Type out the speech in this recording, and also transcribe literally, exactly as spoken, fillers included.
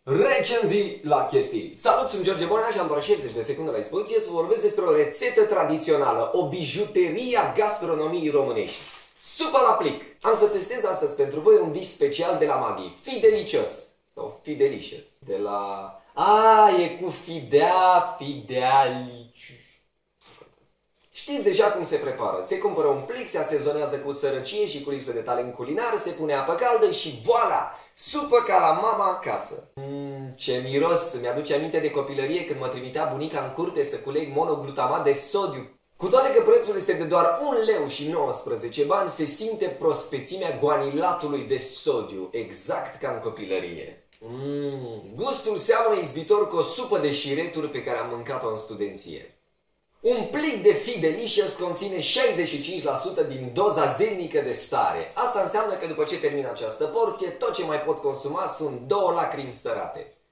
Recenzii la chestii. Salut, sunt George Bonea și am doar șaizeci de secunde la dispoziție să vă vorbesc despre o rețetă tradițională, o bijuterie a gastronomiei românești. Supa la plic. Am să testez astăzi pentru voi un dish special de la Maghi. Fidelicious. Sau Fidelicious. De la... A, e cu fidea, fidelicious. Știți deja cum se prepară. Se cumpără un plic, se asezonează cu sărăcie și cu lipsă de talent culinar, se pune apă caldă și voila! Supă ca la mama acasă. Mmm, ce miros! Mi-aduce aminte de copilărie când mă trimitea bunica în curte să culeg monoglutamat de sodiu. Cu toate că prețul este de doar un leu și nouăsprezece bani, se simte prospețimea guanilatului de sodiu, exact ca în copilărie. Mmm, gustul seamănă izbitor cu o supă de șireturi pe care am mâncat-o în studenție. Un plic de Fidelicious conține șaizeci și cinci la sută din doza zilnică de sare. Asta înseamnă că după ce termin această porție, tot ce mai pot consuma sunt două lacrimi sărate.